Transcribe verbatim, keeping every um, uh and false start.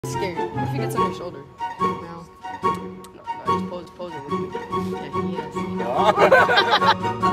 Scared. What if he gets on your shoulder? No. No, no, just pose, pose it with me. Yeah, he is.